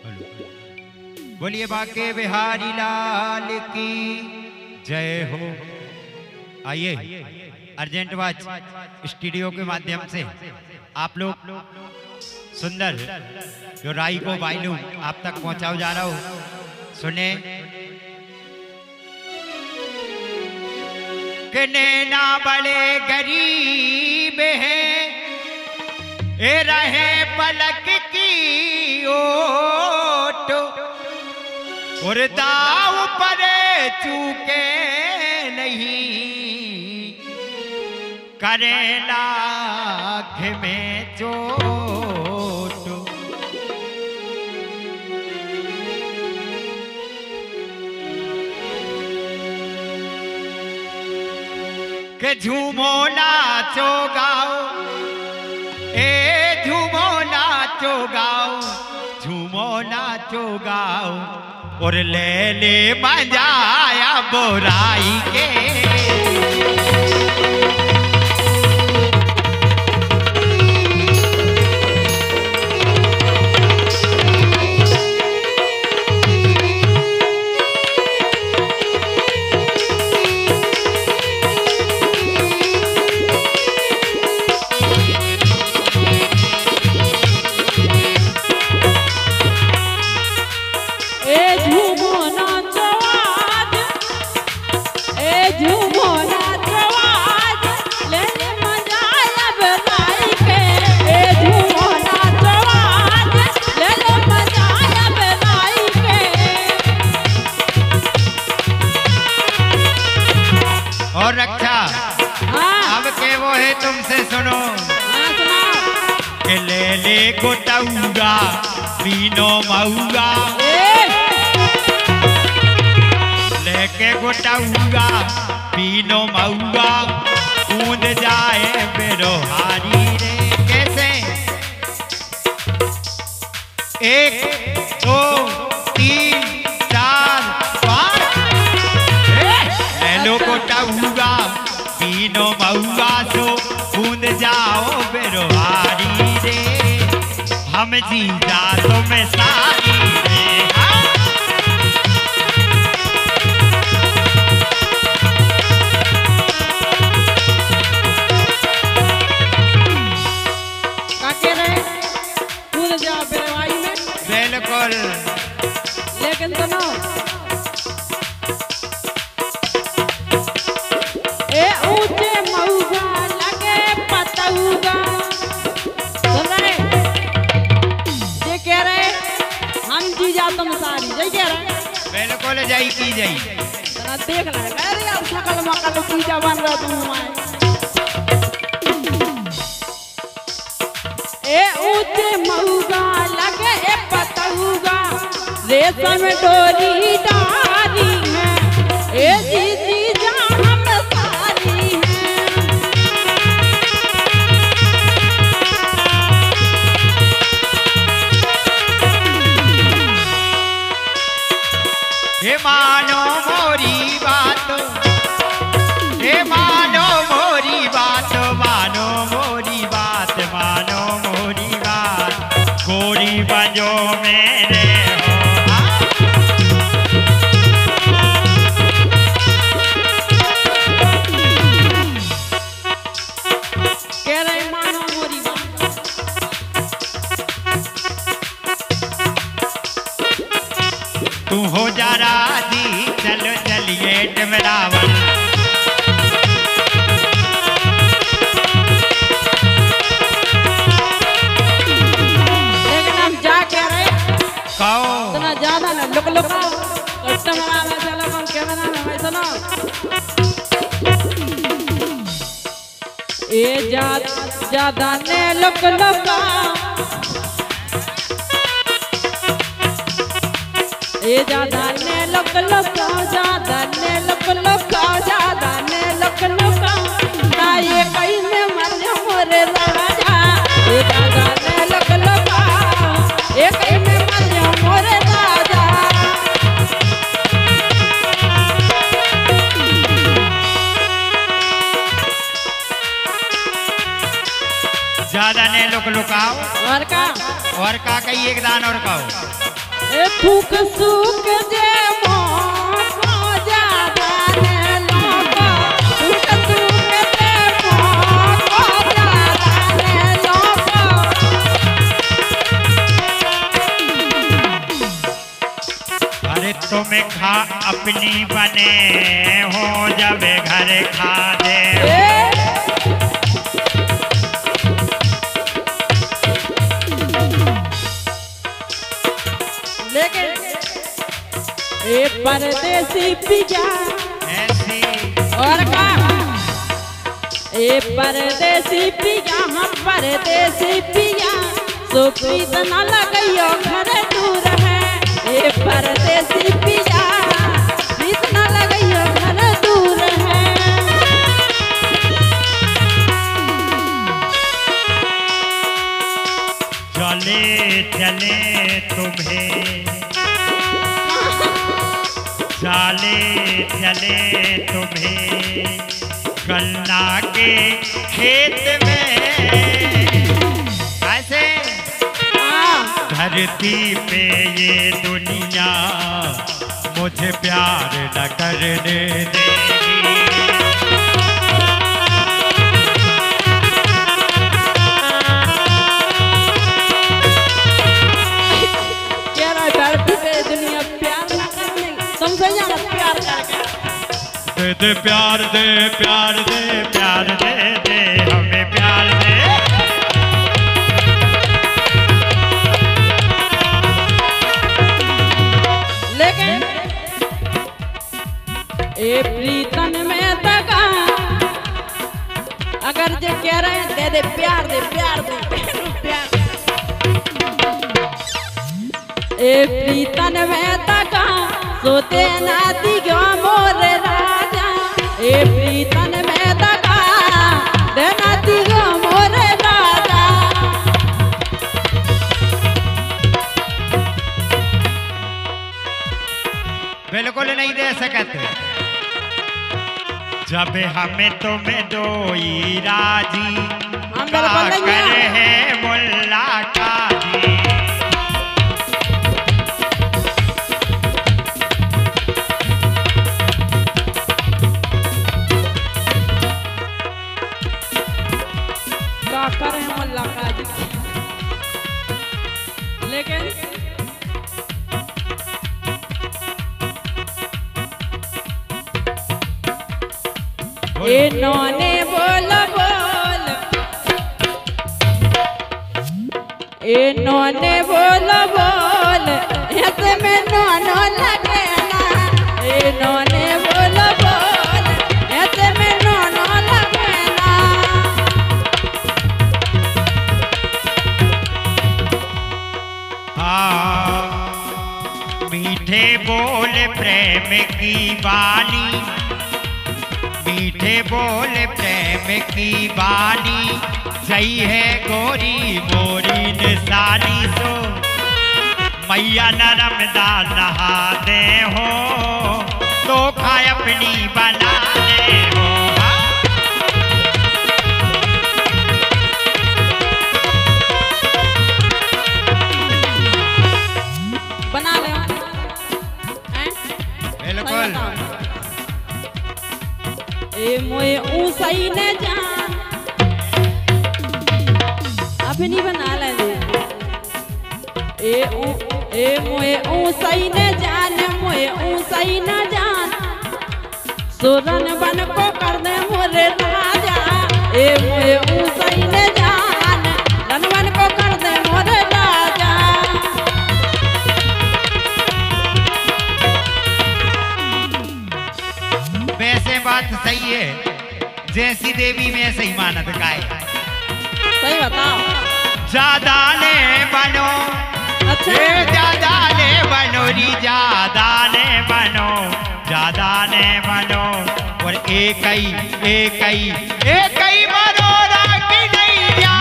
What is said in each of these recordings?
बोलिए बाके बिहारी लाल की जय हो। आइए अर्जेंट वाच स्टूडियो के माध्यम से आप लोग सुंदर जो राई को वायलू आप तक पहुंचाओ जा रहा हो, सुने कि नैना बड़े गरीब हैं, ए रहे पलक की ओट और दाव पर चूके नहीं, करे लाख में चोट। के झूमो नाचो गाओ, ए झूमो नाचो गाओ, झूमो नाचो गाओ और ले ले मजाया बुराई के। और रक्षा अब के वो है तुमसे सुनो, के ले ले गोटाऊगा पीनो माऊगा, लेके गोटाऊगा पीनो माऊगा, कूद जाए बेरोहारी रे। कैसे? 1 2 3 4 5 ले लो गोटाऊगा पीनो माऊगा, सो कूद जाओ बेरोहारी रे। हम जीजा तुम सारी रे। बिल्कुल, लेकिन सुनो ए ऊंचे मऊगा लगे पतऊगा, सुन रहे ये कह रहे हम जीजा तुम सारी, यही कह रहे। बिल्कुल जाई की जाई, जरा देख ले अरे अब शकल मकल जीजा बन रहा तुम हमारे। ए ऊंचे मऊगा लगे ए पतऊगा, रेशम डोरी डाली है, ए दीदी जान हम सारी हैं। हे मानो मोरी बात, हे मानो मोरी बात, मानो मोरी बात, मानो मोरी बात, गोरी बजो मेरे तू हो जा राजी, चलो चलिए डमरावन। लेकिन हम जा कह रहे कहो इतना ज्यादा ना लुक लुकाओ, कस्टमर आवे चलो हम कैमरा में भाई सुनो। ए ज्यादा ने लुक लुकाओ, ए ज्यादा ने लुक लुकाओ, ज्यादा ने लुक लुकाओ, ज्यादा ने लुक लुकाओ, ना ये कहीं में मर मोरे राजा। ए ज्यादा ने लुक लुकाओ, ये कहीं में मर मोरे राजा। ज्यादा ने लुक लुकाओ और का कही एक दान और कहो। ए थूक सूक जे मोको ज्यादा ने लोको थूक सूक जे मोको ज्यादा ने लोको। अरे तुम खा अपनी बने हो जब घर खा दे। ए परदेसी पिया ऐसी और का ए परदेसी पिया हम परदेसी पिया सो प्रीत न लगइयो घर दूर है। ए परदेसी पिया प्रीत न लगइयो घर दूर है। चले चले तुम्हें चले चले तुम्हें गन्ना के खेत में ऐसे धरती पे ये दुनिया मुझे प्यार न करने देगी। दे प्यार दे प्यार दे प्यार दे दे हमें प्यार दे। लेकिन ए प्रीतन में दगा अगर जे कह रहे हैं दे दे प्यार दे प्यार दे प्यार। ए प्रीतन में दगा सोते ना दिगो मोर राजा। ए प्रीतन में दगा देना दिगो मोर राजा। बिल्कुल नहीं दे सकते जब हमें तुम्हें दोई राजी कर है मुल्ला काजी। करे मुल्ला काजी लेकिन ए नौने बोल बोल ए नौने बोल बोल ऐसे में नौनो लगे ना। ए नौने बोल बोल ऐसे में नौनो लगे ना। मीठे बोल प्रेम की वाणी मीठे बोल प्रेम की वाणी सही है गोरी मोरी निशानी सो मैया नरम दास नहा दे हो तो खाए अपनी बना दे हो। बना ले बिल्कुल। ए मोए ऊंचाई न जान अपनी बना ले। ए मोए ऊंचाई न जान मोए ऊंचाई न जान सुरन बन को कर दे मोरे राजा। ए मोए ऊंचाई न जान रन बन को कर दे मोरे राजा। वैसे बात सही है जैसी देवी में ऐसे ही मानत गाय। सही बताओ। ज्यादा ने बनो अच्छा ज्यादा ने बनो री ज्यादा ने बनो ज्यादा ने बनो और एक ही मनोरा की नैया।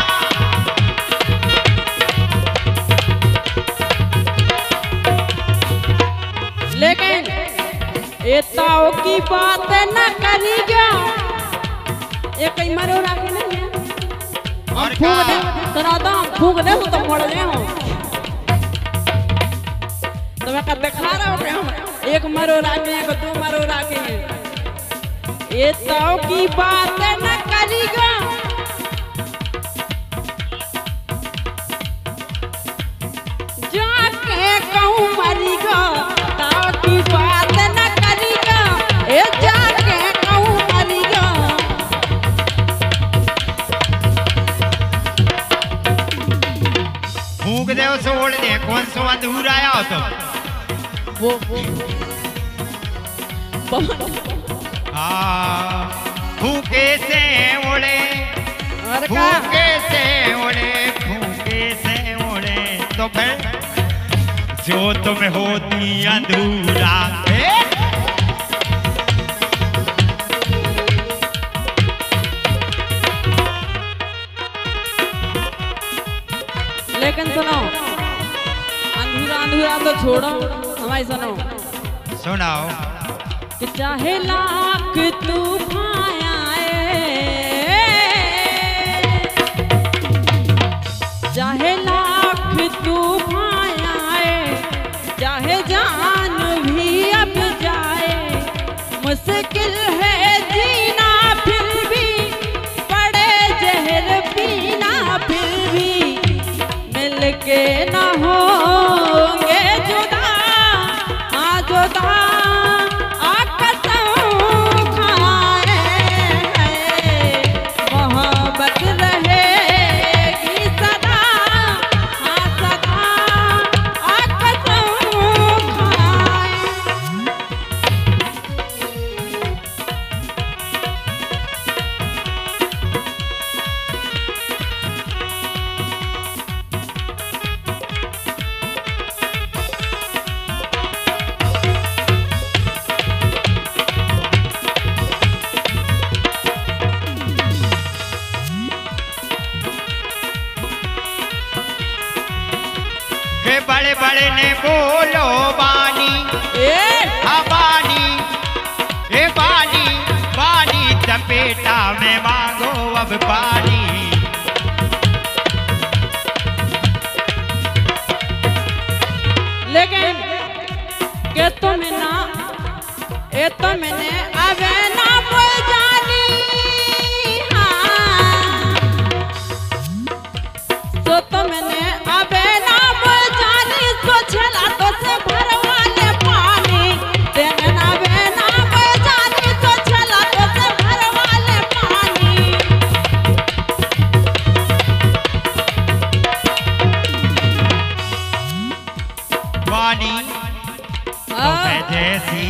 लेकिन ये ताओ की बात न करी गया ये कई मरोड़ा के नहीं है। और फूक दे सुना दो फूक दे तो मर गए हो। का दिखा रहा हो कि हम एक मरोड़ा के एक दो मरोड़ा के ये तो की बात न करीगा जाके कहूँ मरीगा ताऊ की बात न करीगा ये जाके कहूँ मरीगा फूंक दे उसे ओढ़ दे कौन सा अधूरा आया हो तुम वो हाँ फूके से उड़े और का फूके से उड़े तो फिर जो तुम होती अधूरा लेकिन सुनो अधूरा अधूरा तो छोड़ो हमारी सुनो सुनाओ कि चाहे लाख तूफान आए चाहे लाख तूफान आए चाहे जान भी अब जाए मुश्किल है जीना फिर भी पड़े जहर पीना फिर भी मिलके ना होंगे जुदा हाँ जुदा बड़े बड़े ने बोलो बानी बानी बानी बानी चपेटा में मांगो अब पानी लेकिन के तुम ना ये तो मैंने अब ना बोल जानी हाँ तो मैंने अब ना बोल जानी तो छला तो से भरवाले पानी तेने ना बेना बोल जानी तो छला तो से भरवाले पानी पानी जैसी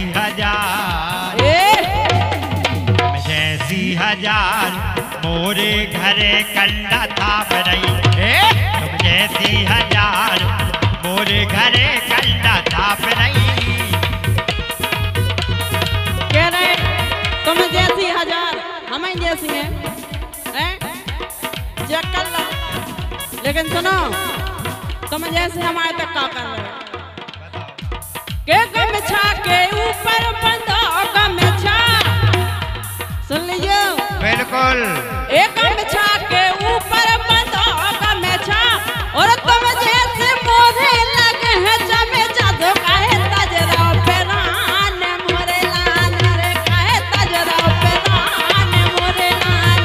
हजार मोरे घरे कंडा थाप रही तुम जैसी हजार मोरे घरे कंडा थाप रही कह रहे तुम जैसी हजार हमें जैसी हैं चेक कर लो लेकिन सुनो तुम जैसे हमारे तक का कर रहे के गमछा के ऊपर बंधा गमछा सुन लीजिए बिल्कुल एक गमछा के ऊपर बंधा गमछा और तुम जैसे मोरे लगे हैं जमे जादू काहे तजरा पे रान मोरे लान रे काहे तजरा पे रान मोरे लान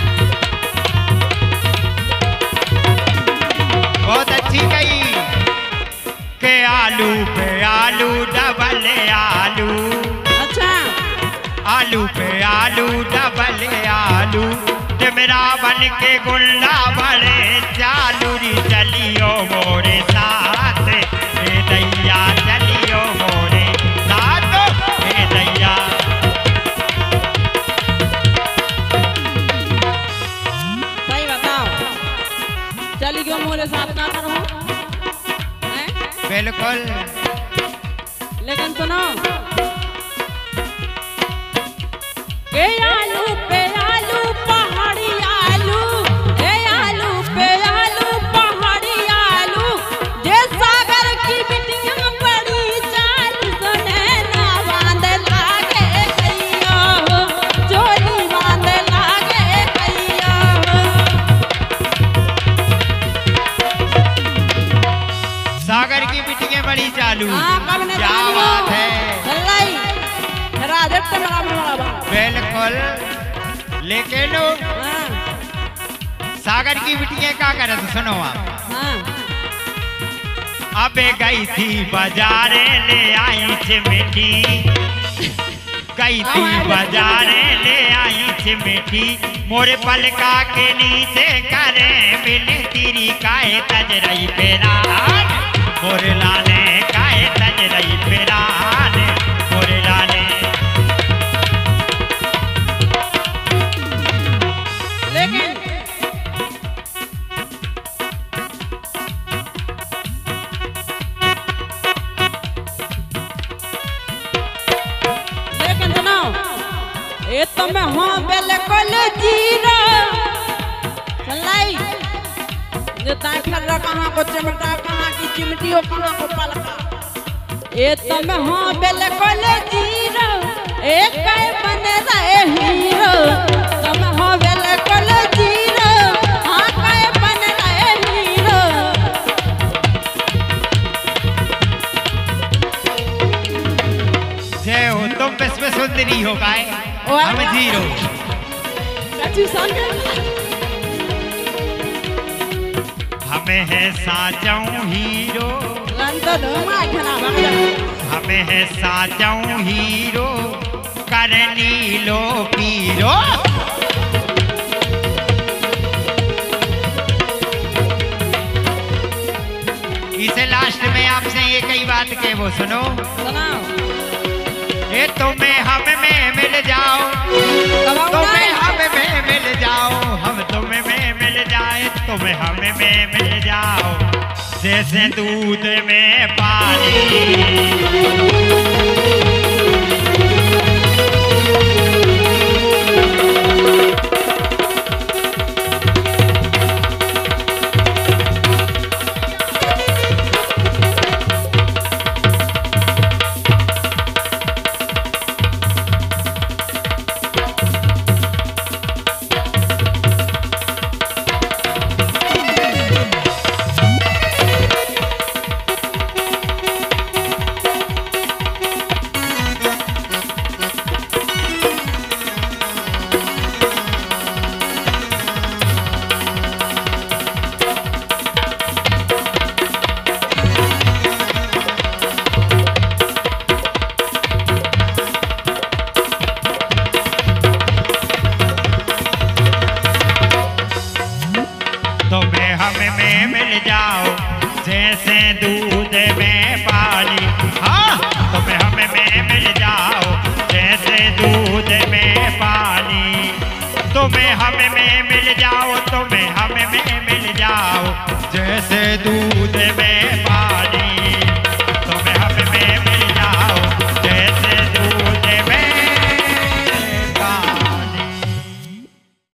बहुत अच्छी कही के आलू पे आलू डबल आलू अच्छा आलू पे आलू डबल आलू मेरा बन के गुंडा बड़े चालू री चलियो मोरे साथ दैया चलियो मोरे साथ दैया सही बताओ चली क्यों मोरे साथ ना करो बिल्कुल लेकिन सुनो के आलू पे आलू पहाड़ी आलू के आलू पे आलू पहाड़ी आलू जे सागर की बिटिया बड़ी चाल सुने ना बांध लागे कैया हो चोली बांध लागे कैया हो सागर की बिटियां बड़ी चालू। हाँ कब ने क्या बात है। राजट तो बड़ा बड़ा बिल्कुल। लेकिन हाँ सागर की बिटियां क्या करे तो सुनो आप। हाँ अबे गई थी बाजारे ले आई चिमटी, गई थी बाजारे ले आई चिमटी, मोरे पलका के नीचे करे बिन तेरी काहे तज रही पेरान, मोरे लाने काहे तज रही पेरान, मोरे लाने। लेकिन सुनो ये तो मैं हाँ बिल्कुल जीरो चलाई ये ताई खर्रा कहाँ को चिमटा कहाँ की चिमटी हो कहाँ को पलका ये तो मैं हाँ बिल्कुल जीरो एक काय बने रहे हीरो तो मैं हाँ बिल्कुल जीरो हाँ काय बने रहे हीरो। जय हो तुम विश्व सुंदरी हो गाय हम जीरो। हमें है साजाऊं हीरो, हमें है साजाऊं हीरो, करनी लो पीरो। इसे लास्ट में आपसे ये कई बात के वो सुनो। ये तुम्हें हम में मिल जाओ, तुम्हें हम में मिल जाओ, हम तुम्हें में मिल जाए, तुम्हें हम में मिल जाओ, जैसे दूध में पानी। तुम्हें हम में मिल जाओ, जैसे दूध में पानी। हाँ तुम्हें हम में मिल जाओ, जैसे दूध में पानी। तुम्हें हम में मिल जाओ, तुम्हें हम में मिल जाओ, जैसे दूध